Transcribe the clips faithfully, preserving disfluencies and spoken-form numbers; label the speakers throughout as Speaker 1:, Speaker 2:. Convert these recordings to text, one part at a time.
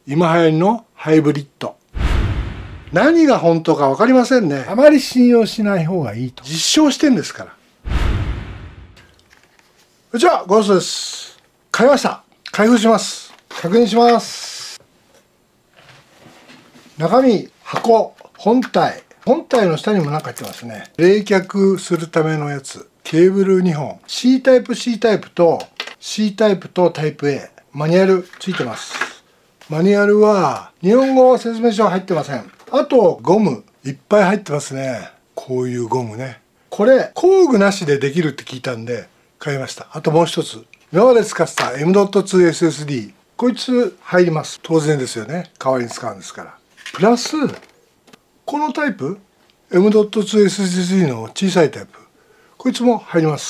Speaker 1: 今流行りのハイブリッド。何が本当か分かりませんね。あまり信用しない方がいいと。実証してんですから。こんにちは、ゴーストです。買いました。開封します。確認します。中身、箱、本体。本体の下にも何か入ってますね。冷却するためのやつ。ケーブルにほん。C タイプ、C タイプと C タイプとタイプ A。マニュアルついてます。マニュアルは日本語説明書は入ってません。あとゴムいっぱい入ってますね。こういうゴムね。これ工具なしでできるって聞いたんで買いました。あともう一つ。今まで使ってた エムドットツーエスエスディー。こいつ入ります。当然ですよね。代わりに使うんですから。プラスこのタイプ エムドットツーエスエスディー の小さいタイプ。こいつも入ります。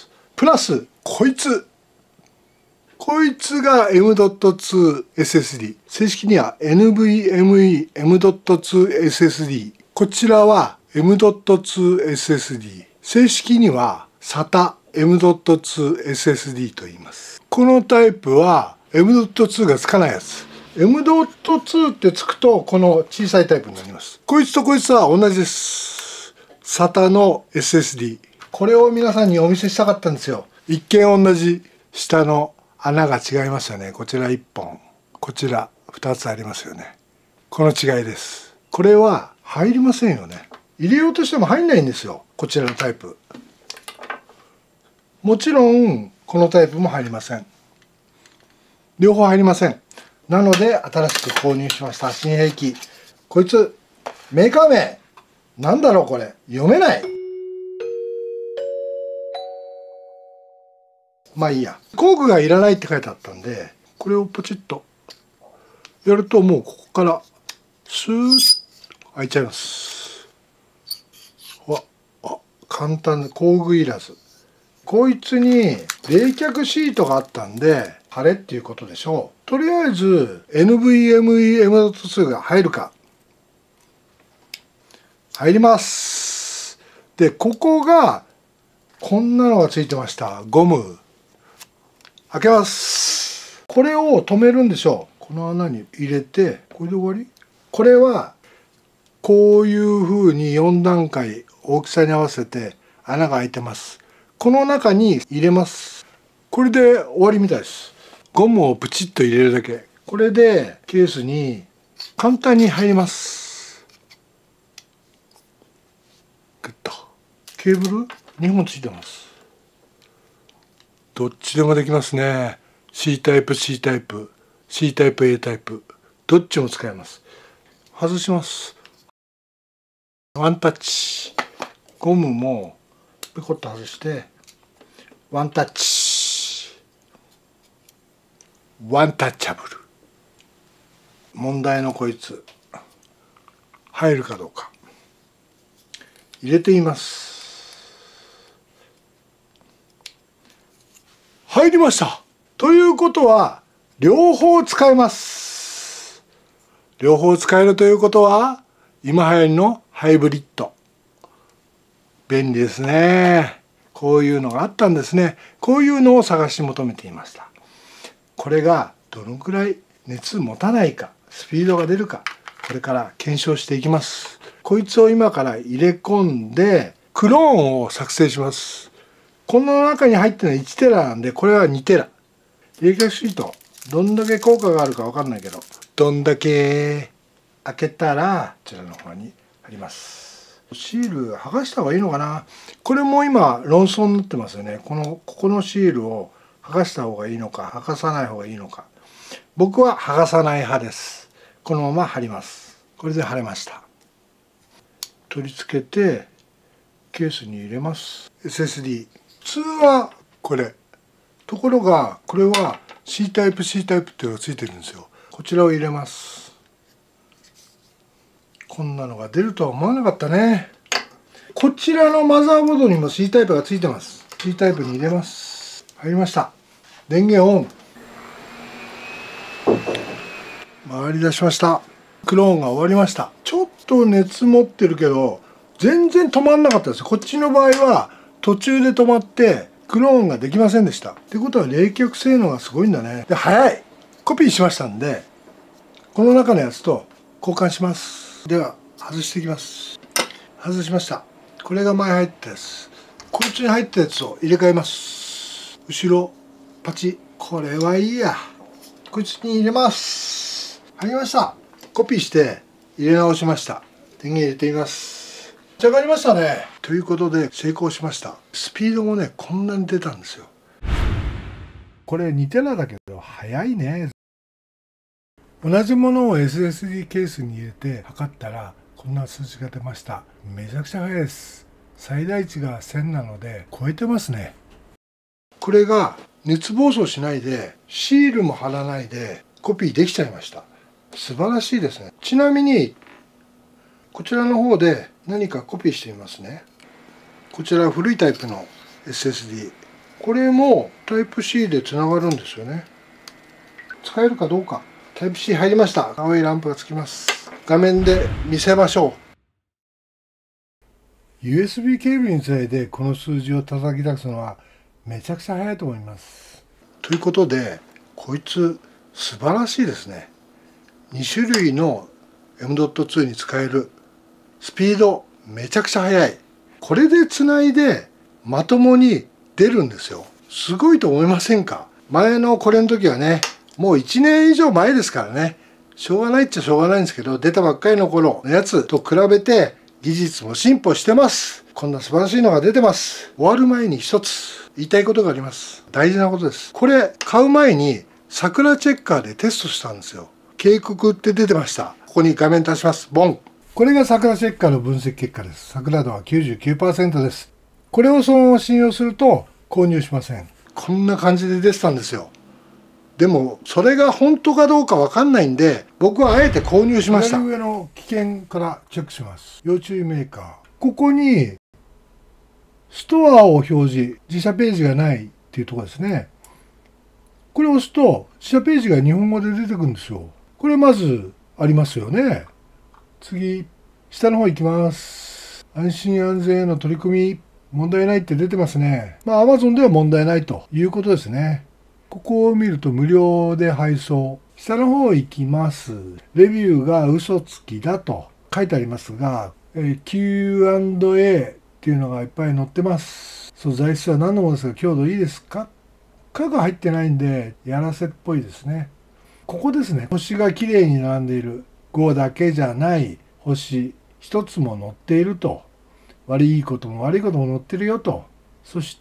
Speaker 1: プラスこいつ。こいつが エムドットツーエスエスディー。正式には エヌブイエムイー エムドットツーエスエスディー。こちらは エムドットツーエスエスディー。正式には サタ エムドットツーエスエスディー と言います。このタイプは エムドットツー がつかないやつ。エムドットツー ってつくとこの小さいタイプになります。こいつとこいつは同じです。サタ の エスエスディー。これを皆さんにお見せしたかったんですよ。一見同じ下の穴が違いますよね。こちらいっぽん、こちらふたつありますよね。この違いです。これは入りませんよね。入れようとしても入んないんですよ。こちらのタイプ。もちろんこのタイプも入りません。両方入りません。なので新しく購入しました。新兵器。こいつメーカー名なんだろうこれ。読めない。まあいいや。工具がいらないって書いてあったんで、これをポチッとやるともうここからスーッと開いちゃいます。わ、あ、簡単で工具いらず。こいつに冷却シートがあったんで、貼れっていうことでしょう。とりあえず エヌブイエムイー エムドットツー が入るか。入ります。で、ここがこんなのがついてました。ゴム。開けます。これを止めるんでしょう。この穴に入れて、これで終わり？これはこういう風によんだんかい大きさに合わせて穴が開いてます。この中に入れます。これで終わりみたいです。ゴムをプチッと入れるだけ。これでケースに簡単に入ります。グッと。ケーブルにほんついてます。どっちでもできますね。C タイプ、C タイプ、C タイプ、A タイプ。どっちも使えます。外します。ワンタッチ。ゴムもペコッと外して、ワンタッチ。ワンタッチャブル。問題のこいつ。入るかどうか。入れてみます。入りました。ということは両方使えます。両方使えるということは今流行りのハイブリッド。便利ですね。こういうのがあったんですね。こういうのを探し求めていました。これがどのくらい熱持たないか、スピードが出るか、これから検証していきます。こいつを今から入れ込んでクローンを作成します。この中に入ってるのはいちテラなんで、これはにテラ。冷却シート、どんだけ効果があるかわかんないけど、どんだけ開けたら、こちらの方に貼ります。シール剥がした方がいいのかな。これも今論争になってますよね。この、ここのシールを剥がした方がいいのか、剥がさない方がいいのか。僕は剥がさない派です。このまま貼ります。これで貼れました。取り付けて、ケースに入れます。エスエスディー。普通はこれ。ところがこれは C タイプ C タイプっていうのがついてるんですよ。こちらを入れます。こんなのが出るとは思わなかったね。こちらのマザーボードにも C タイプがついてます。C タイプに入れます。入りました。電源オン。回り出しました。クローンが終わりました。ちょっと熱持ってるけど全然止まんなかったです。こっちの場合は途中で止まってクローンができませんでした。ってことは冷却性能がすごいんだね。で、早い。コピーしましたんでこの中のやつと交換します。では外していきます。外しました。これが前入ったやつ。こっちに入ったやつを入れ替えます。後ろパチ。これはいいや。こいつに入れます。入りました。コピーして入れ直しました。電源入れてみます。じゃがりましたね。ということで成功しました。スピードもねこんなに出たんですよ。これ似てないだけど速いね。同じものを エスエスディー ケースに入れて測ったらこんな数字が出ました。めちゃくちゃ速いです。最大値がせんなので超えてますね。これが熱暴走しないでシールも貼らないでコピーできちゃいました。素晴らしいですね。ちなみにこちらの方で何かコピーしてみますね。こちら古いタイプの エスエスディー。これもタイプ C でつながるんですよね。使えるかどうか。タイプ C 入りました。青いランプがつきます。画面で見せましょう。ユーエスビー ケーブルにつないでこの数字を叩き出すのはめちゃくちゃ速いと思います。ということでこいつ素晴らしいですね。に種類の エムドットツー に使える。スピードめちゃくちゃ速い。これでつないでまともに出るんですよ。すごいと思いませんか？前のこれの時はね、もういちねん以上前ですからね、しょうがないっちゃしょうがないんですけど、出たばっかりの頃のやつと比べて技術も進歩してます。こんな素晴らしいのが出てます。終わる前に一つ言いたいことがあります。大事なことです。これ買う前に桜チェッカーでテストしたんですよ。警告って出てました。ここに画面出します。ボン。これが桜チェッカーの分析結果です。桜度は きゅうじゅうきゅうパーセント です。これをそのまま信用すると購入しません。こんな感じで出てたんですよ。でもそれが本当かどうかわかんないんで、僕はあえて購入しました。左上の危険からチェックします。要注意メーカー。ここにストアを表示、自社ページがないっていうところですね。これを押すと自社ページが日本語で出てくるんですよ。これまずありますよね。次、下の方行きます。安心安全への取り組み、問題ないって出てますね。まあ Amazon では問題ないということですね。ここを見ると無料で配送。下の方行きます。レビューが嘘つきだと書いてありますが、キューアンドエー っていうのがいっぱい載ってます。そう、材質は何のものですか？強度いいですか？価が入ってないんで、やらせっぽいですね。ここですね。星がきれいに並んでいる。ごだけじゃない星ひとつも載っていると。悪いことも悪いことも載ってるよと。そして、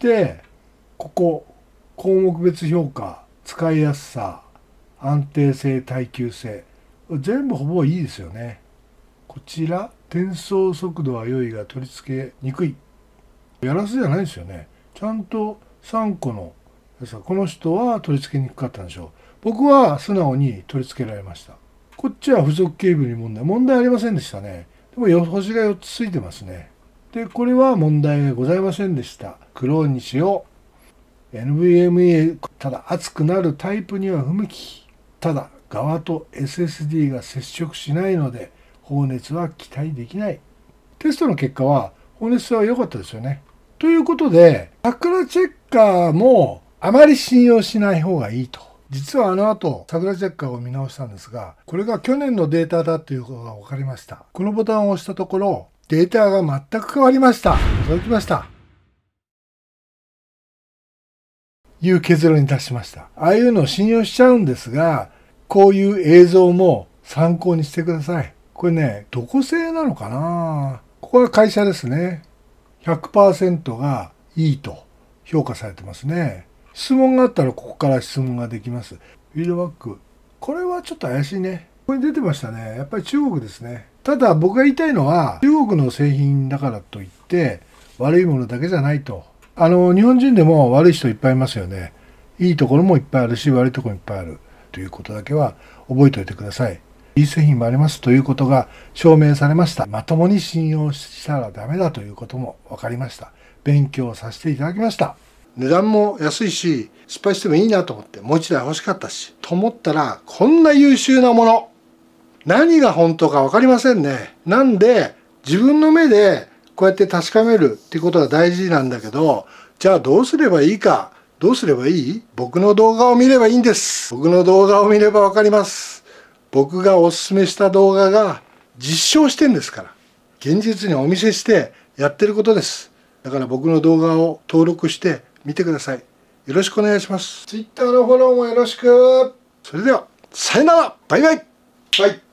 Speaker 1: ここ、項目別評価、使いやすさ、安定性、耐久性。全部ほぼいいですよね。こちら、転送速度は良いが取り付けにくい。やらせじゃないですよね。ちゃんとさんこのやつは、この人は取り付けにくかったんでしょう。僕は素直に取り付けられました。こっちは付属ケーブルに問題。問題ありませんでしたね。でも星がよっつついてますね。で、これは問題がございませんでした。クローンにしよう。エヌブイエムイー、ただ熱くなるタイプには不向き。ただ、側と エスエスディー が接触しないので、放熱は期待できない。テストの結果は、放熱は良かったですよね。ということで、桜チェッカーもあまり信用しない方がいいと。実はあの後、桜チェッカーを見直したんですが、これが去年のデータだということが分かりました。このボタンを押したところ、データが全く変わりました。驚きました。いう結論に達しました。ああいうのを信用しちゃうんですが、こういう映像も参考にしてください。これね、どこ製なのかな？ここは会社ですね。ひゃくパーセント がいいと評価されてますね。質問があったらここから質問ができます。フィードバック。これはちょっと怪しいね。ここに出てましたね。やっぱり中国ですね。ただ僕が言いたいのは、中国の製品だからといって悪いものだけじゃないと。あの、日本人でも悪い人いっぱいいますよね。いいところもいっぱいあるし、悪いところもいっぱいあるということだけは覚えておいてください。いい製品もありますということが証明されました。まともに信用したらダメだということも分かりました。勉強させていただきました。値段も安いし、失敗してもいいなと思ってもう一台欲しかったし、と思ったらこんな優秀なもの。何が本当か分かりませんね。なんで自分の目でこうやって確かめるっていうことが大事なんだけど、じゃあどうすればいいか。どうすればいい？僕の動画を見ればいいんです。僕の動画を見れば分かります。 僕がおすすめした動画が実証してんですから、現実にお見せしてやってることです。だから僕の動画を登録して見てください。よろしくお願いします。Twitter のフォローもよろしく。それではさよなら、バイバイ。はい。